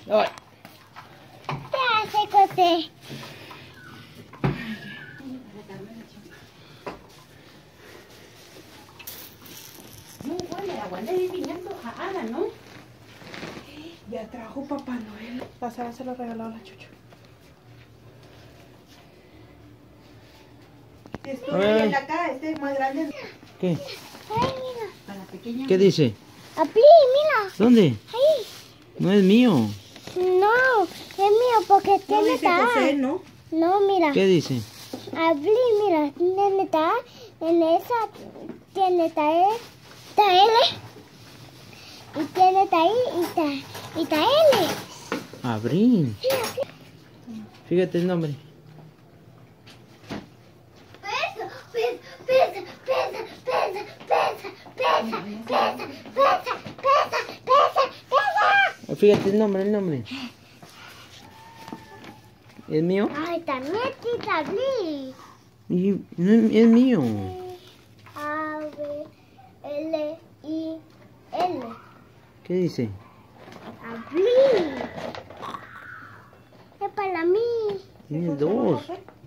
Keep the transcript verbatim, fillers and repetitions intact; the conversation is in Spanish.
Ay. ¿Qué hace, José? No, huele, huele de pimiento a Ana, ¿no? Ya trajo Papá Noel. La Sara se lo regaló a la Chucho. Esto A ver. de acá, este es más grande. ¿Qué? Ay, mira. Para la pequeña. ¿Qué dice? Abrí, mira. ¿Dónde? Ahí. No es mío. No, es mío porque No tiene dice ta. José, ¿no? No, mira. ¿Qué dice? Abrí, mira. Tiene ta. En esa tiene ta E, ta L. Y tiene ta I y ta, y ta L. Abril. Fíjate el nombre. Pesa, pesa, pesa, pesa, pesa, pesa, pesa, pesa, pesa, pesa, pesa, pesa. Fíjate el nombre, el nombre. ¿Es mío? Ay, también te abrí. Y no es, es mío. A, B, L, I, L. ¿Qué dice? Abrí. Es para mí. Tiene dos.